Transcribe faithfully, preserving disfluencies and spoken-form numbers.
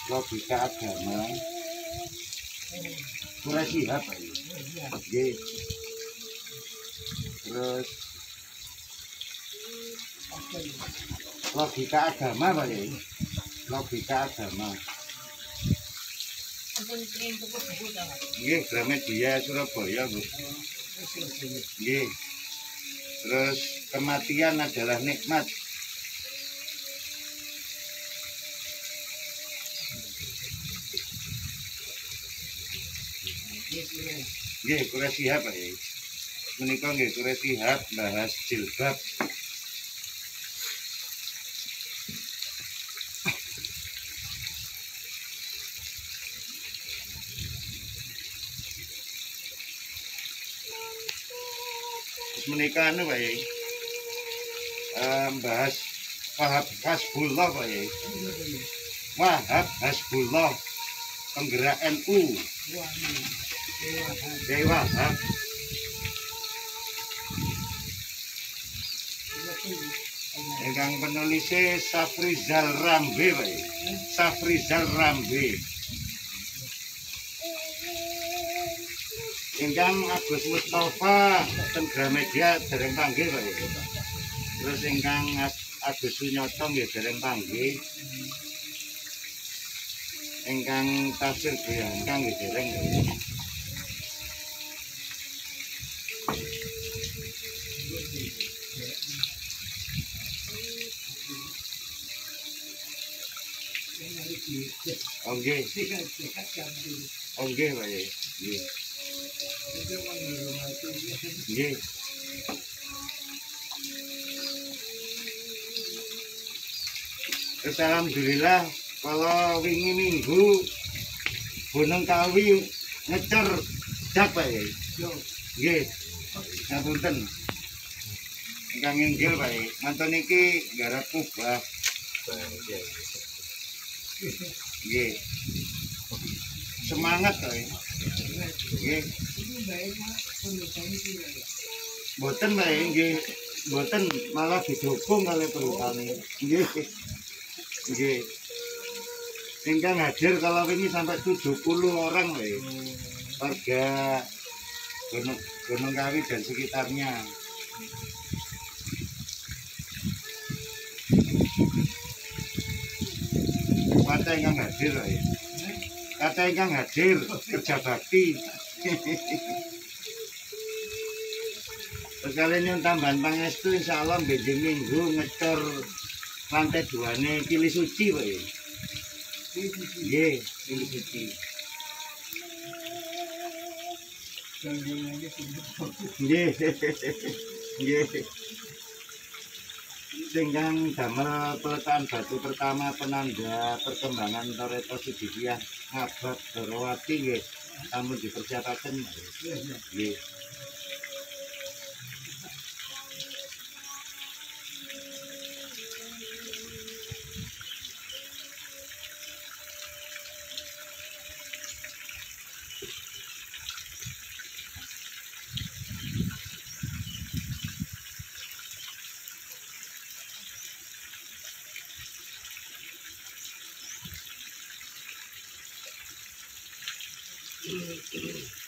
logika agama mulai siap Pak. Nggih. Terus logika agama Pak ya. Logika agama. Nggih, Gramedia Surabaya, Bu. Nggih. Terus kematian adalah nikmat. Nggih, kula siap Pak ya. Menika nggih kula siap bahas jilbab. Menika anu Pak ya. Um, bahas Wahab Hasbullah Pak ya. Wahab Hasbullah penggerak N U. Dewa Wahab. Ingkang penulisnya Safrizal Rambe Pak ya. Safrizal Rambe. Ingkang Agus Mustafa ten Gramedia dereng panggih Pak ya. Terus ingkang Agus Sunyoto nggih dereng panggih. Ingkang Tafsir Bayangkang nggih dereng. Oke. Oke Pak ya. Nggih. Nggih. Alhamdulillah kalau wingi Minggu Gunung Kawi ngecer jak Pak ya. Nggih. Ngapunten. Ingkang inggil Pak ya. Manten iki garap kubah. Nggih. Semangat Pak ya. Nggih. Mboten Pak nggih. Mboten malah didukung kali perhutani. Nggih. Nggih. Ingkang hadir kalau ini sampai tujuh puluh orang Pak. Warga Gunung, Gunung Kawi dan sekitarnya. Kata ingkang hadir Pak. Kata ingkang hadir kerja bakti. Sekali ini tambahan pangestu insya Allah benjing minggu ngecor lantai dua nih Kili Suci Pak. Nggih, Kili Suci. Nggih. Nggih. Singkang damel peletakan batu pertama penanda perkembangan Toreto Sidikiah Ngabad Dorowati nggih. Tamu dipersiapaken. Nggih. Ini